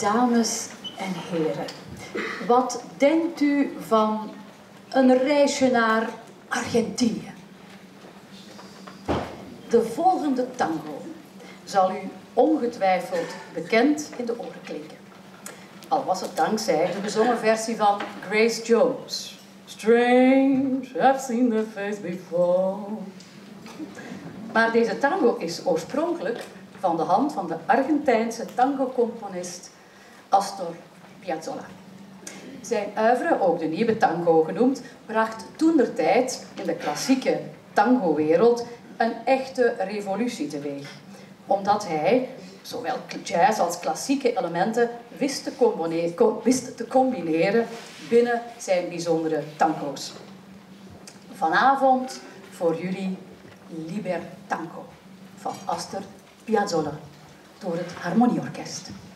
Dames en heren, wat denkt u van een reisje naar Argentinië? De volgende tango zal u ongetwijfeld bekend in de oren klinken. Al was het dankzij de bezongen versie van Grace Jones. Strange, I've seen that face before. Maar deze tango is oorspronkelijk van de hand van de Argentijnse tango-componist Astor Piazzolla. Zijn oeuvre, ook de nieuwe tango genoemd, bracht toentertijd in de klassieke tango-wereld een echte revolutie teweeg. Omdat hij zowel jazz als klassieke elementen wist te combineren binnen zijn bijzondere tango's. Vanavond voor jullie Liber Tango van Astor Piazzolla door het Harmonieorkest.